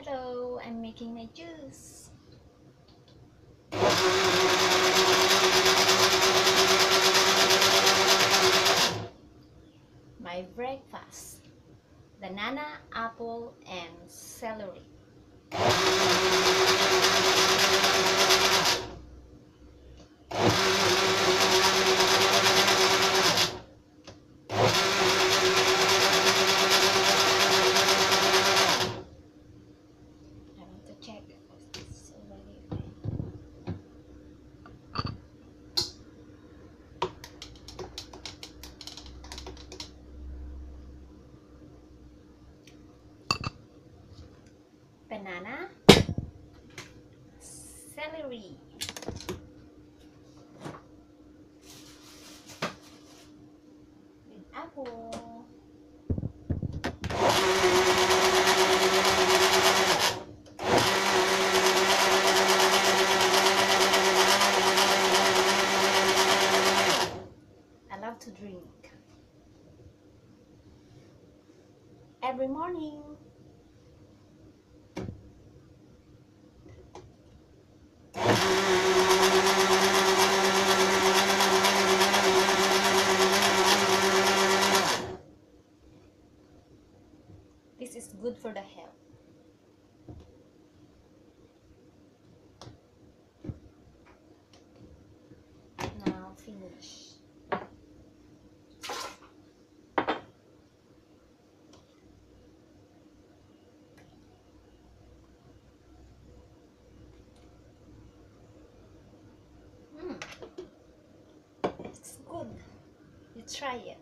Hello, I'm making my juice. My breakfast: banana, apple, and celery. I want to check if it's already fine. Banana, celery, with apple. I love to drink every morning. This is good for the health. Now finish. It's good. You try it.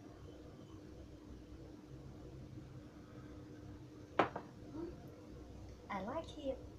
I like it.